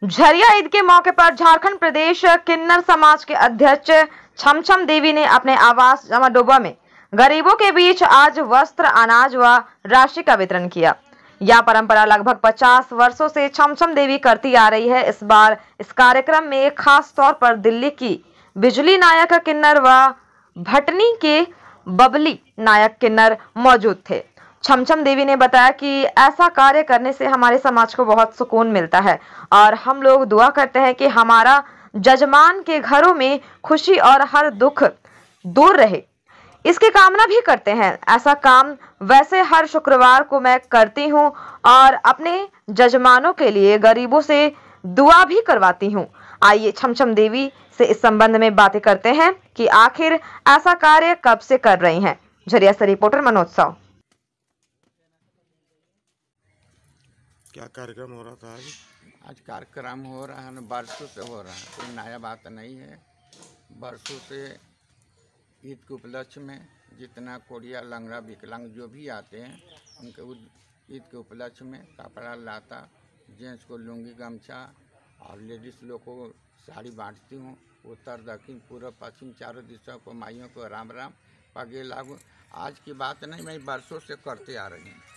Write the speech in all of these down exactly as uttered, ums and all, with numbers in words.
झरिया ईद के मौके पर झारखंड प्रदेश किन्नर समाज के अध्यक्ष छमछम देवी ने अपने आवास जमाडोबा में गरीबों के बीच आज वस्त्र, अनाज व राशि का वितरण किया। यह परंपरा लगभग पचास वर्षों से छमछम देवी करती आ रही है। इस बार इस कार्यक्रम में खास तौर पर दिल्ली की बिजली नायक किन्नर व भटनी के बबली नायक किन्नर मौजूद थे। छमछम देवी ने बताया कि ऐसा कार्य करने से हमारे समाज को बहुत सुकून मिलता है और हम लोग दुआ करते हैं कि हमारा जजमान के घरों में खुशी और हर दुख दूर रहे, इसकी कामना भी करते हैं। ऐसा काम वैसे हर शुक्रवार को मैं करती हूं और अपने जजमानों के लिए गरीबों से दुआ भी करवाती हूं। आइए छमछम देवी से इस संबंध में बातें करते हैं कि आखिर ऐसा कार्य कब से कर रही हैं। झरिया से रिपोर्टर मनोज साव। क्या कार्यक्रम हो रहा था आज? आज कार्यक्रम हो रहा है, बरसों से हो रहा है, कोई नया बात नहीं है। बरसों से ईद के उपलक्ष्य में जितना कोड़िया, लंगड़ा, विकलांग जो भी आते हैं उनके ईद के उपलक्ष्य में कपड़ा लाता, जेंट्स को लुंगी, गमछा और लेडीज़ लोग को साड़ी बांटती हूँ। उत्तर, दक्षिण, पूर्व, पश्चिम चारों दिशाओं को माइयों को राम राम पगे लागू। आज की बात नहीं, मैं बरसों से करते आ रही हूँ।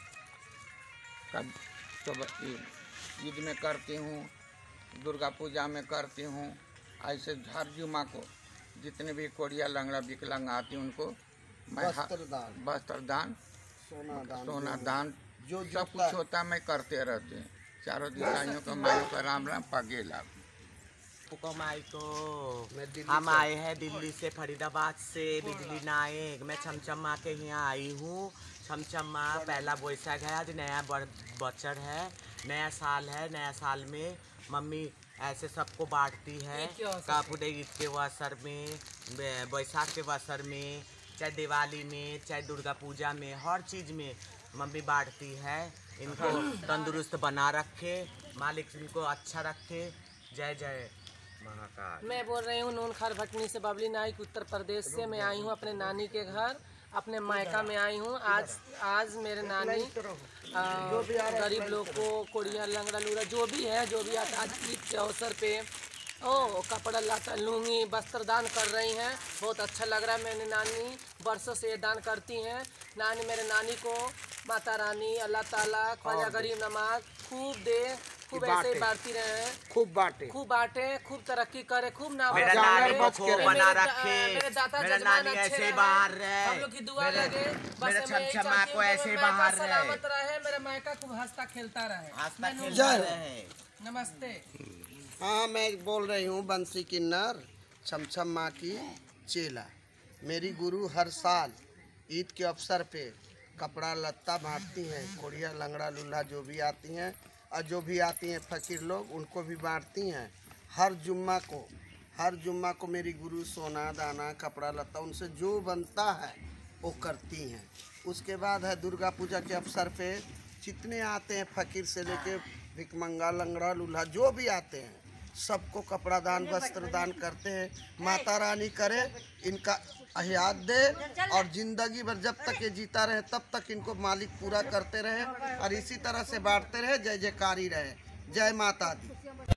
कब तो ईद में करती हूँ, दुर्गा पूजा में करती हूँ। ऐसे हर जुमा को जितने भी कोड़िया, लंगड़ा, विकलांग आती हैं उनको मैं वस्त्रदान, वस्त्रदान, सोना दान, सोना दान जो सब कुछ होता है मैं करते रहते हैं। चारों दिशाइयों का माइयों का राम राम पगे लागू। माई को हम आए हैं दिल्ली से, फरीदाबाद से, बिजली नायक। मैं छमछम माँ के यहाँ आई हूँ। छमछम माँ पहला बैसाख है, आज नया बचर है, नया साल है। नया साल में मम्मी ऐसे सबको बांटती है। कापुड़े ईद के अवसर में, बैसाख के अवसर में, चाहे दिवाली में, चाहे दुर्गा पूजा में, हर चीज़ में मम्मी बांटती है। इनको तंदुरुस्त बना रखे, मालिक इनको अच्छा रखे। जय जय महाकाल। मैं बोल रही हूँ नूनखर भटनी से, बबली नायक, उत्तर प्रदेश से। मैं आई हूँ अपने नानी के घर, अपने मायका में आई हूँ। आज आज मेरे नानी गरीब लोग को कोड़िया, लंगड़ा, लूड़ा जो भी है, जो भी आता, आज ईद के अवसर पे ओ कपड़ा लाता, लूंगी, वस्त्र दान कर रही हैं। बहुत अच्छा लग रहा है। मैंने नानी वर्षों से ये दान करती हैं। नानी मेरे नानी को माता रानी अल्लाह ताला ख्वाजा गरीब नवाज खूब दे, खूब ऐसे ही बांटती रहे, खूब बांटे, खूब बांटे, खूब तरक्की करे, खूब नाम मेरा नानी को खूब बना रखे। मेरे दादा मेरा नानी ऐसे बाहर रहे, हम लोग की दुआ लगे, मेरे छमछम माँ को ऐसे बाहर रहे, सलामत रहे, मेरा मायका खूब हंसता खेलता रहे, हंसता खेलता रहे। नमस्ते। हाँ, मैं बोल रही हूँ बंसी किन्नर, छमछम माँ की चेला। मेरी गुरु हर साल ईद के अवसर पे कपड़ा लत्ता बांटती हैं। कोड़िया, लंगड़ा, लूल्हा जो भी आती हैं और जो भी आती हैं फकीर लोग, उनको भी बांटती हैं। हर जुम्मा को हर जुम्मा को मेरी गुरु सोना दाना, कपड़ा लत्ता, उनसे जो बनता है वो करती हैं। उसके बाद है दुर्गा पूजा के अवसर पे जितने आते हैं फकीर से लेके भिकमंगा, लंगड़ा, लूल्हा जो भी आते हैं सबको कपड़ा दान, वस्त्र दान करते हैं। माता रानी करे इनका हयात दे और जिंदगी भर जब तक ये जीता रहे तब तक इनको मालिक पूरा करते रहे और इसी तरह से बांटते रहे। जय जयकारी रहे। जय माता दी।